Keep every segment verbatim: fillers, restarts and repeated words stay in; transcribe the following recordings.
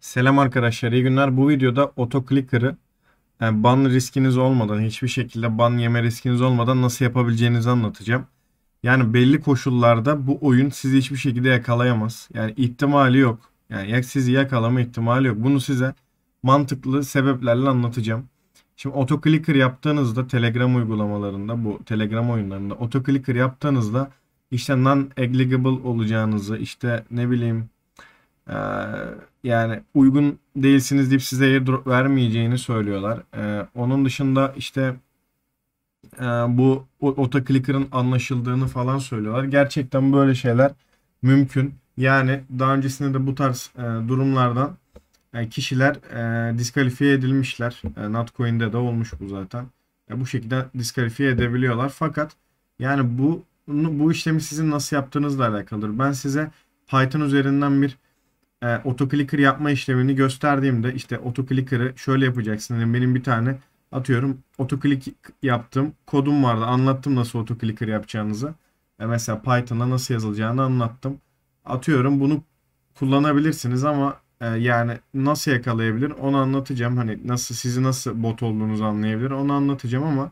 Selam arkadaşlar, iyi günler. Bu videoda AutoClicker'ı yani ban riskiniz olmadan, hiçbir şekilde ban yeme riskiniz olmadan nasıl yapabileceğinizi anlatacağım. Yani belli koşullarda bu oyun sizi hiçbir şekilde yakalayamaz. Yani ihtimali yok. Yani yak- sizi yakalama ihtimali yok. Bunu size mantıklı sebeplerle anlatacağım. Şimdi AutoClicker yaptığınızda Telegram uygulamalarında, bu Telegram oyunlarında AutoClicker yaptığınızda işte non-agreeable olacağınızı, işte ne bileyim, ee, yani uygun değilsiniz deyip size airdrop vermeyeceğini söylüyorlar. Ee, onun dışında işte e, bu o- autoclicker'ın anlaşıldığını falan söylüyorlar. Gerçekten böyle şeyler mümkün. Yani daha öncesinde de bu tarz e, durumlardan e, kişiler e, diskalifiye edilmişler. E, Notcoin'de de olmuş bu zaten. E, bu şekilde diskalifiye edebiliyorlar. Fakat yani bu bu işlemi sizin nasıl yaptığınızla alakalıdır. Ben size Python üzerinden bir e, autoclicker yapma işlemini gösterdiğimde işte autoclicker'ı şöyle yapacaksın. Yani benim bir tane atıyorum autoclick yaptım. Kodum vardı. Anlattım nasıl autoclicker yapacağınızı. E, mesela Python'da nasıl yazılacağını anlattım. Atıyorum bunu kullanabilirsiniz ama e, yani nasıl yakalayabilir onu anlatacağım. Hani nasıl sizi nasıl bot olduğunuzu anlayabilir onu anlatacağım ama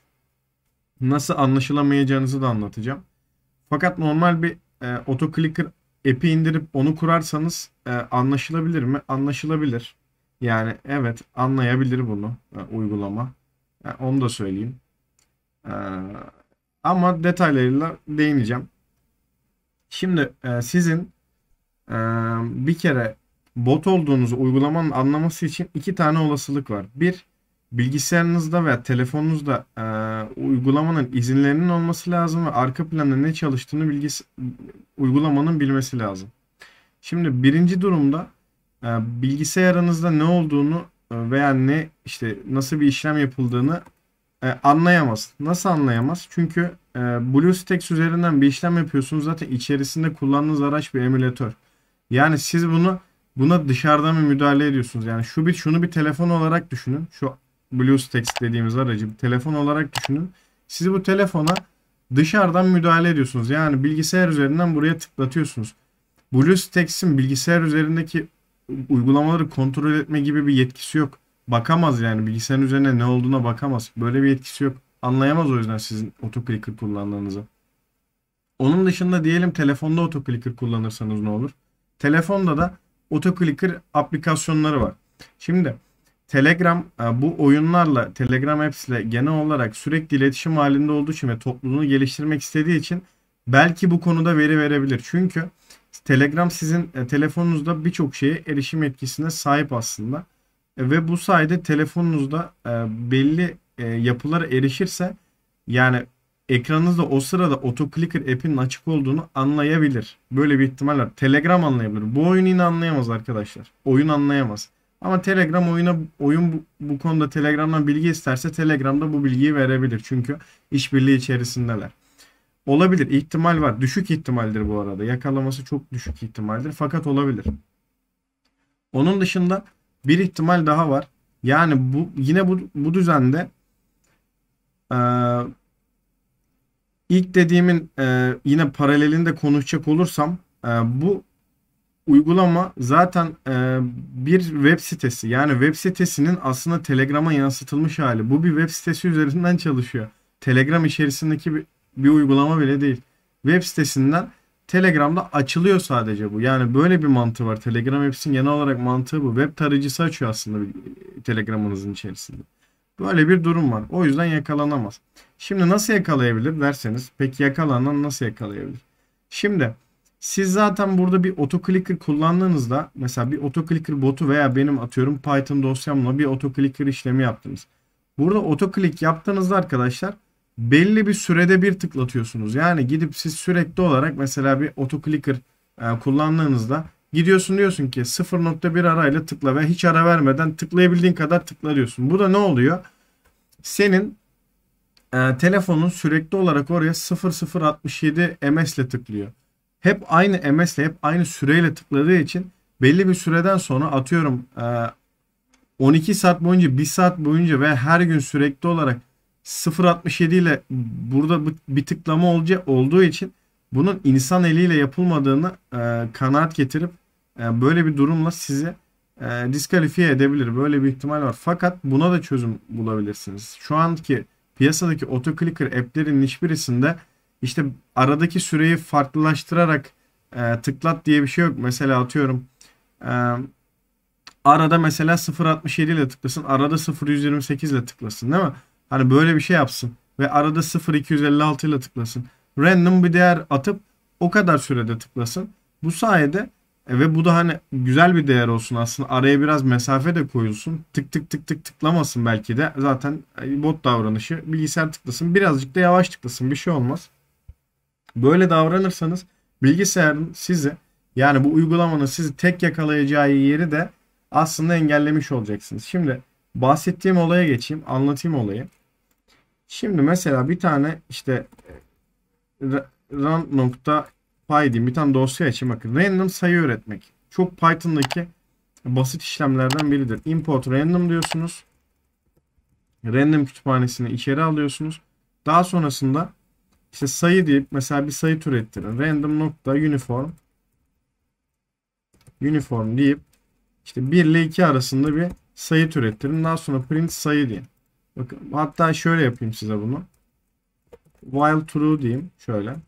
nasıl anlaşılamayacağınızı da anlatacağım. Fakat normal bir e, AutoClicker app'i indirip onu kurarsanız e, anlaşılabilir mi? Anlaşılabilir. Yani evet, anlayabilir bunu e, uygulama. E, onu da söyleyeyim. E, Ama detaylarıyla değineceğim. Şimdi e, sizin e, bir kere bot olduğunuzu uygulamanın anlaması için iki tane olasılık var. Bir, bilgisayarınızda veya telefonunuzda e, uygulamanın izinlerinin olması lazım ve arka planda ne çalıştığını bilgisi, uygulamanın bilmesi lazım. Şimdi birinci durumda e, bilgisayarınızda ne olduğunu e, veya ne işte nasıl bir işlem yapıldığını e, anlayamaz. Nasıl anlayamaz? Çünkü e, BlueStacks üzerinden bir işlem yapıyorsunuz. Zaten içerisinde kullandığınız araç bir emülatör. Yani siz bunu buna dışarıdan bir müdahale ediyorsunuz. Yani şu bir şunu bir telefon olarak düşünün. Şu BlueStacks dediğimiz aracı bir telefon olarak düşünün. Siz bu telefona dışarıdan müdahale ediyorsunuz. Yani bilgisayar üzerinden buraya tıklatıyorsunuz. BlueStacks'in bilgisayar üzerindeki uygulamaları kontrol etme gibi bir yetkisi yok. Bakamaz yani bilgisayarın üzerine ne olduğuna bakamaz. Böyle bir yetkisi yok. Anlayamaz o yüzden sizin autoclicker kullandığınızı. Onun dışında diyelim telefonda autoclicker kullanırsanız ne olur? Telefonda da autoclicker aplikasyonları var. Şimdi Telegram e, bu oyunlarla, Telegram Apps ile genel olarak sürekli iletişim halinde olduğu için ve topluluğunu geliştirmek istediği için belki bu konuda veri verebilir. Çünkü Telegram sizin e, telefonunuzda birçok şeye erişim etkisine sahip aslında. E, ve bu sayede telefonunuzda e, belli e, yapılara erişirse yani ekranınızda o sırada AutoClicker app'inin açık olduğunu anlayabilir. Böyle bir ihtimal var. Telegram anlayabilir. Bu oyun yine anlayamaz arkadaşlar. Oyun anlayamaz. Ama Telegram oyuna oyun bu, bu konuda Telegram'dan bilgi isterse Telegram'da bu bilgiyi verebilir. Çünkü işbirliği içerisindeler. Olabilir, ihtimal var. Düşük ihtimaldir bu arada. Yakalaması çok düşük ihtimaldir. Fakat olabilir. Onun dışında bir ihtimal daha var. Yani bu yine bu, bu düzende e, ilk dediğimin e, yine paralelinde konuşacak olursam e, bu uygulama zaten e, bir web sitesi. Yani web sitesinin aslında Telegram'a yansıtılmış hali. Bu bir web sitesi üzerinden çalışıyor. Telegram içerisindeki bir, bir uygulama bile değil. Web sitesinden Telegram'da açılıyor sadece bu. Yani böyle bir mantığı var. Telegram Apps'in genel olarak mantığı bu. Web tarayıcısı açıyor aslında bir- Telegram'ınızın içerisinde. Böyle bir durum var. O yüzden yakalanamaz. Şimdi nasıl yakalayabilir derseniz, peki yakalanan nasıl yakalayabilir? Şimdi siz zaten burada bir autoclicker kullandığınızda mesela bir autoclicker botu veya benim atıyorum Python dosyamla bir autoclicker işlemi yaptınız. Burada autoclick yaptığınızda arkadaşlar belli bir sürede bir tıklatıyorsunuz. Yani gidip siz sürekli olarak mesela bir autoclicker e, kullandığınızda gidiyorsun diyorsun ki sıfır nokta bir arayla tıkla ve hiç ara vermeden tıklayabildiğin kadar tıkla diyorsun. Bu da ne oluyor? Senin e, telefonun sürekli olarak oraya sıfır nokta sıfır altmış yedi ms ile tıklıyor. Hep aynı ms ile hep aynı süreyle tıkladığı için belli bir süreden sonra atıyorum e, on iki saat boyunca bir saat boyunca ve her gün sürekli olarak sıfır nokta altmış yedi ile burada bir tıklama olacak olduğu için bunun insan eliyle yapılmadığını e, kanaat getirip e, böyle bir durumla size e, diskalifiye edebilir. Böyle bir ihtimal var. Fakat buna da çözüm bulabilirsiniz. Şu anki piyasadaki otoclicker app'lerin hiçbirisinde işte aradaki süreyi farklılaştırarak e, tıklat diye bir şey yok. Mesela atıyorum e, arada mesela sıfır nokta altmış yedi ile tıklasın. Arada sıfır nokta yüz yirmi sekiz ile tıklasın değil mi? Hani böyle bir şey yapsın. Ve arada sıfır nokta iki yüz elli altı ile tıklasın. Random bir değer atıp o kadar sürede tıklasın. Bu sayede e, ve bu da hani güzel bir değer olsun aslında. Araya biraz mesafe de koyulsun. Tık tık tık tık tıklamasın belki de. Zaten e, bot davranışı. Bilgisayar tıklasın. Birazcık da yavaş tıklasın. Bir şey olmaz. Böyle davranırsanız bilgisayarın sizi, yani bu uygulamanın sizi tek yakalayacağı yeri de aslında engellemiş olacaksınız. Şimdi bahsettiğim olaya geçeyim. Anlatayım olayı. Şimdi mesela bir tane işte run.py diyeyim. Bir tane dosya açayım. Bakın random sayı üretmek. Çok Python'daki basit işlemlerden biridir. Import random diyorsunuz. Random kütüphanesini içeri alıyorsunuz. Daha sonrasında işte sayı deyip mesela bir sayı türettirin. Random nokta uniform uniform deyip işte bir ile iki arasında bir sayı türettirin. Daha sonra print sayı deyin. Bakın hatta şöyle yapayım size bunu. While true diyeyim. Şöyle.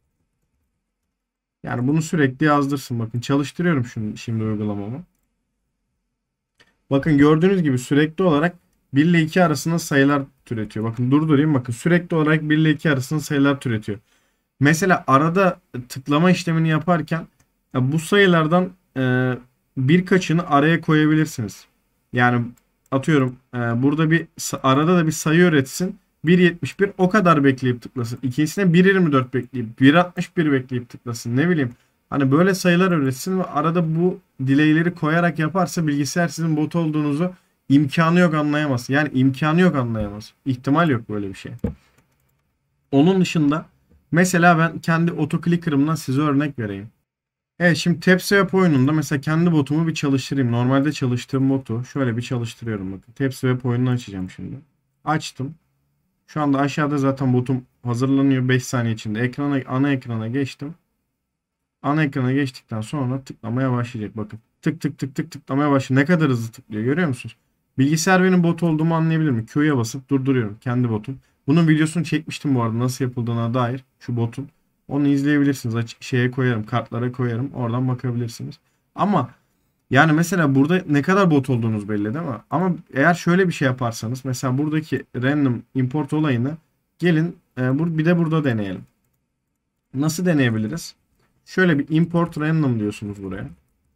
Yani bunu sürekli yazdırsın. Bakın çalıştırıyorum şimdi, şimdi uygulamamı. Bakın gördüğünüz gibi sürekli olarak bir ile iki arasında sayılar türetiyor. Bakın durdurayım. Bakın sürekli olarak bir ile iki arasında sayılar türetiyor. Mesela arada tıklama işlemini yaparken bu sayılardan e, birkaçını araya koyabilirsiniz. Yani atıyorum e, burada bir arada da bir sayı üretsin. bir nokta yetmiş bir o kadar bekleyip tıklasın. İkincisine bir nokta yirmi dört bekleyip bir nokta altmış bir bekleyip tıklasın. Ne bileyim. Hani böyle sayılar üretsin ve arada bu delay'leri koyarak yaparsa bilgisayar sizin bot olduğunuzu imkanı yok anlayamaz. Yani imkanı yok anlayamaz. İhtimal yok böyle bir şey. Onun dışında mesela ben kendi otoclicker'ımdan size örnek vereyim. Evet şimdi TapSwap oyununda mesela kendi botumu bir çalıştırayım. Normalde çalıştığım botu şöyle bir çalıştırıyorum bakın. TapSwap oyununu açacağım şimdi. Açtım. Şu anda aşağıda zaten botum hazırlanıyor beş saniye içinde. Ekrana, ana ekrana geçtim. Ana ekrana geçtikten sonra tıklamaya başlayacak. Bakın tık tık tık tık tıklamaya başlıyor. Ne kadar hızlı tıklıyor görüyor musunuz? Bilgisayar benim bot olduğumu anlayabilir mi? Q'ya basıp durduruyorum kendi botum. Bunun videosunu çekmiştim bu arada nasıl yapıldığına dair şu botun. Onu izleyebilirsiniz. Açık şeye koyarım, kartlara koyarım. Oradan bakabilirsiniz. Ama yani mesela burada ne kadar bot olduğunuz belli değil mi? Ama eğer şöyle bir şey yaparsanız mesela buradaki random import olayını gelin e, bir de burada deneyelim. Nasıl deneyebiliriz? Şöyle bir import random diyorsunuz buraya.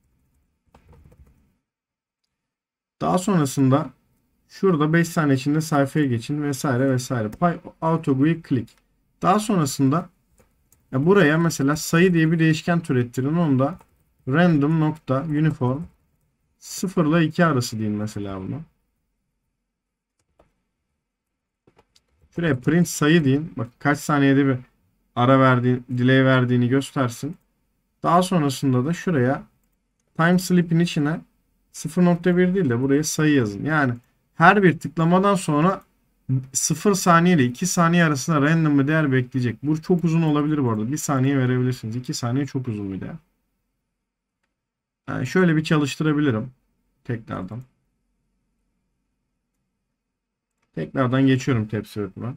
Daha sonrasında şurada beş saniye içinde sayfaya geçin vesaire vesaire. Py auto GUI click. Daha sonrasında ya buraya mesela sayı diye bir değişken türettirin. Onu da random nokta uniform sıfır ile iki arası deyin mesela bunu. Şuraya print sayı deyin. Bak kaç saniyede bir ara verdiğin, delay verdiğini göstersin. Daha sonrasında da şuraya time sleep'in içine sıfır nokta bir değil de buraya sayı yazın. Yani her bir tıklamadan sonra sıfır saniye ile iki saniye arasında random bir değer bekleyecek. Bu çok uzun olabilir bu arada. bir saniye verebilirsiniz. iki saniye çok uzun bir değer. Yani şöyle bir çalıştırabilirim. Tekrardan. Tekrardan geçiyorum tepsi öğretmen.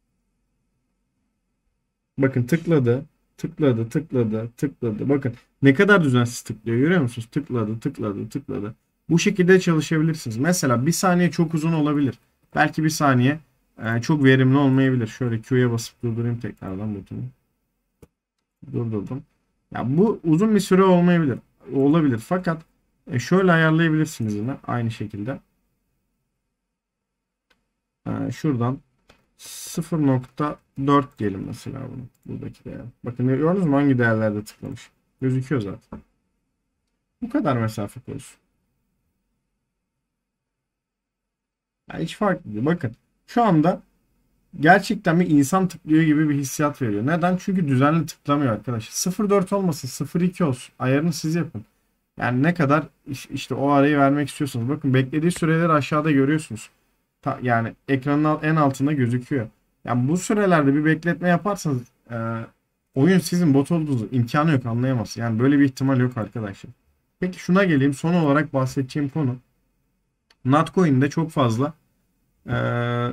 Bakın tıkladı. Tıkladı, tıkladı, tıkladı. Bakın ne kadar düzensiz tıklıyor görüyor musunuz? Tıkladı, tıkladı, tıkladı. Bu şekilde çalışabilirsiniz. Mesela bir saniye çok uzun olabilir. Belki bir saniye e, çok verimli olmayabilir. Şöyle Q'ya basıp durdurayım tekrardan butonu. Durdurdum. Ya bu uzun bir süre olmayabilir. Olabilir. Fakat e, şöyle ayarlayabilirsiniz yine aynı şekilde. E, şuradan sıfır nokta dört diyelim mesela bunu. Buradaki değer. Bakın gördünüz mü hangi değerlerde tıklamış. Gözüküyor zaten. Bu kadar mesafe koysun. Yani hiç fark değil. Bakın şu anda gerçekten bir insan tıklıyor gibi bir hissiyat veriyor. Neden? Çünkü düzenli tıklamıyor arkadaşlar. sıfır nokta dört olmasın, sıfır nokta iki olsun. Ayarını siz yapın. Yani ne kadar işte o arayı vermek istiyorsunuz. Bakın beklediği süreleri aşağıda görüyorsunuz. Ta, yani ekranın en altında gözüküyor. Yani bu sürelerde bir bekletme yaparsanız e, oyun sizin bot olduğunuzu imkanı yok anlayamaz. Yani böyle bir ihtimal yok arkadaşlar. Peki şuna geleyim. Son olarak bahsedeceğim konu. Notcoin'de çok fazla eee,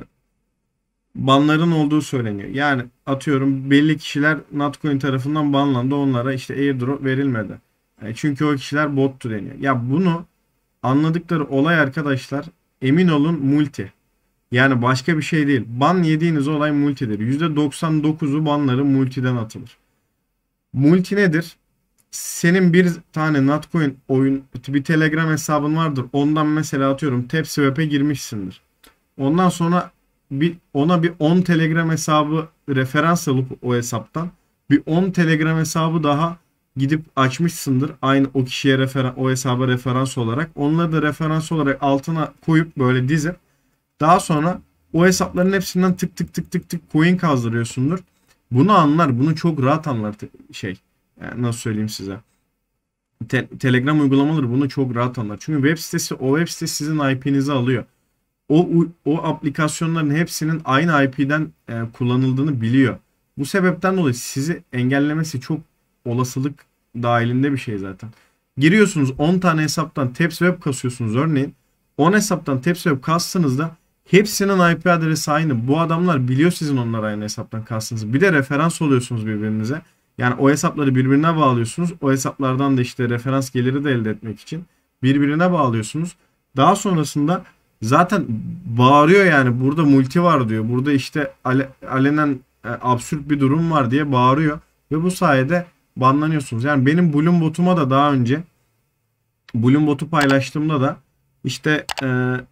banların olduğu söyleniyor. Yani atıyorum belli kişiler Notcoin tarafından banlandı. Onlara işte airdrop verilmedi. E, çünkü o kişiler bottu deniyor. Ya bunu anladıkları olay arkadaşlar, emin olun, multi. Yani başka bir şey değil. Ban yediğiniz olay multidir. yüzde doksan dokuzu banları multiden atılır. Multi nedir? Senin bir tane Notcoin oyun bir Telegram hesabın vardır. Ondan mesela atıyorum TapSwap'e girmişsindir. Ondan sonra bir ona bir on Telegram hesabı referans alıp o hesaptan bir on Telegram hesabı daha gidip açmışsındır. Aynı o kişiye referans, o hesaba referans olarak. Onları da referans olarak altına koyup böyle dizip daha sonra o hesapların hepsinden tık tık tık tık tık coin kazdırıyorsundur. Bunu anlar. Bunu çok rahat anlar şey. Yani nasıl söyleyeyim size. Te- Telegram uygulamaları bunu çok rahat anlar. Çünkü web sitesi o web sitesi sizin I P'nizi alıyor. O o aplikasyonların hepsinin aynı I P'den e, kullanıldığını biliyor. Bu sebepten dolayı sizi engellemesi çok olasılık dahilinde bir şey zaten. Giriyorsunuz on tane hesaptan TapSwap kasıyorsunuz örneğin. on hesaptan TapSwap kastığınızda hepsinin I P adresi aynı. Bu adamlar biliyor sizin onlar aynı hesaptan kastığınızı. Bir de referans oluyorsunuz birbirinize. Yani o hesapları birbirine bağlıyorsunuz. O hesaplardan da işte referans geliri de elde etmek için birbirine bağlıyorsunuz. Daha sonrasında zaten bağırıyor yani burada multi var diyor. Burada işte ale, alenen e, absürt bir durum var diye bağırıyor. Ve bu sayede banlanıyorsunuz. Yani benim Bloom botuma da daha önce Bloom botu paylaştığımda da işte e,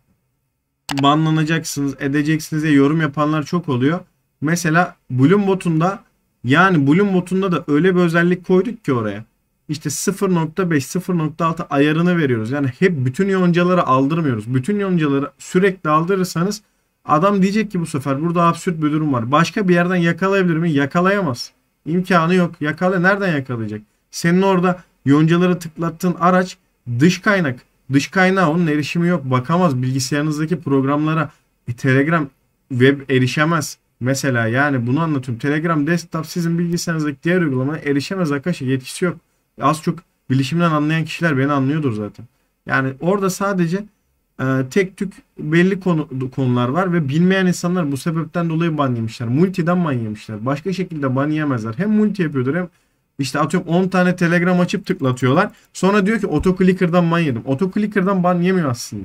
banlanacaksınız, edeceksiniz diye yorum yapanlar çok oluyor. Mesela Bloom botunda yani Bloom botunda da öyle bir özellik koyduk ki oraya. İşte sıfır nokta beş, sıfır nokta altı ayarını veriyoruz. Yani hep bütün yoncaları aldırmıyoruz. Bütün yoncaları sürekli aldırırsanız adam diyecek ki bu sefer burada absürt bir durum var. Başka bir yerden yakalayabilir mi? Yakalayamaz. İmkanı yok. Yakala nereden yakalayacak? Senin orada yoncaları tıklattığın araç dış kaynak. Dış kaynağı onun erişimi yok. Bakamaz bilgisayarınızdaki programlara. E, Telegram web erişemez. Mesela yani bunu anlatıyorum. Telegram desktop sizin bilgisayarınızdaki diğer uygulamaya erişemez arkadaşlar. Yetkisi yok. Az çok bilişimden anlayan kişiler beni anlıyordur zaten. Yani orada sadece e, tek tük belli konu, konular var ve bilmeyen insanlar bu sebepten dolayı ban yemişler. Multiden ban yemişler. Başka şekilde ban yemezler. Hem multi yapıyordur hem işte atıyorum on tane Telegram açıp tıklatıyorlar. Sonra diyor ki AutoClicker'dan ban yedim. AutoClicker'dan ban yemiyor aslında.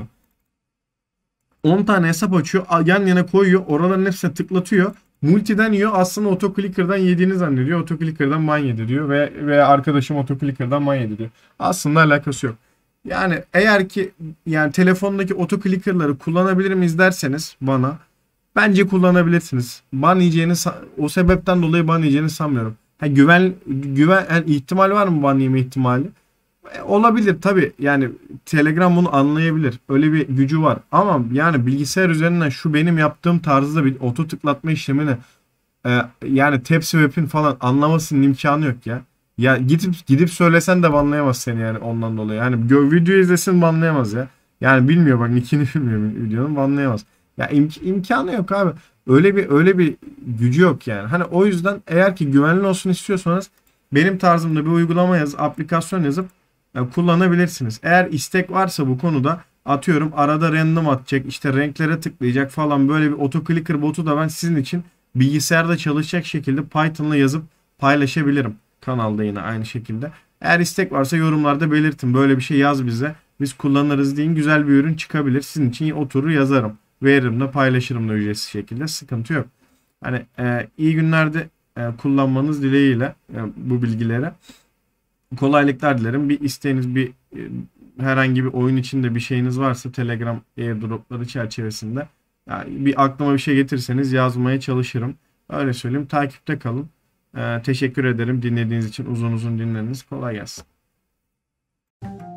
on tane hesap açıyor. Yan yana koyuyor. Oraların hepsine tıklatıyor. Multiden yiyor. Aslında AutoClicker'dan yediğini zannediyor. AutoClicker'dan ban yedi diyor. Ve, ve arkadaşım AutoClicker'dan ban yedi diyor. Aslında alakası yok. Yani eğer ki yani telefondaki AutoClicker'ları kullanabilir miyiz derseniz bana bence kullanabilirsiniz. Ban yiyeceğini o sebepten dolayı ban yiyeceğini sanmıyorum. Ha, güven güven yani ihtimal var mı ban yeme ihtimali? E, olabilir tabii. Yani Telegram bunu anlayabilir. Öyle bir gücü var. Ama yani bilgisayar üzerinden şu benim yaptığım tarzda bir oto tıklatma işlemini e, yani TapSwap'in falan anlamasının imkanı yok ya. Ya gidip gidip söylesen de banlayamaz seni yani ondan dolayı. Yani gö- video izlesin banlayamaz ya. Yani bilmiyor bak nickini bilmiyor videonun banlayamaz. Ya im- imkanı yok abi. Öyle bir öyle bir gücü yok yani. Hani o yüzden eğer ki güvenli olsun istiyorsanız benim tarzımda bir uygulama yazıp aplikasyon yazıp e, kullanabilirsiniz. Eğer istek varsa bu konuda atıyorum arada random atacak işte renklere tıklayacak falan böyle bir autoclicker botu da ben sizin için bilgisayarda çalışacak şekilde Python'la yazıp paylaşabilirim. Kanalda yine aynı şekilde. Eğer istek varsa yorumlarda belirtin. Böyle bir şey yaz bize. Biz kullanırız deyin. Güzel bir ürün çıkabilir. Sizin için oturur yazarım. Veririm de paylaşırım da ücretsiz şekilde. Sıkıntı yok. Hani e, iyi günlerde e, kullanmanız dileğiyle e, bu bilgileri. Kolaylıklar dilerim. Bir isteğiniz bir e, herhangi bir oyun içinde bir şeyiniz varsa Telegram airdropları çerçevesinde yani bir aklıma bir şey getirseniz yazmaya çalışırım. Öyle söyleyeyim. Takipte kalın. Ee, teşekkür ederim dinlediğiniz için uzun uzun dinlediniz. Kolay gelsin.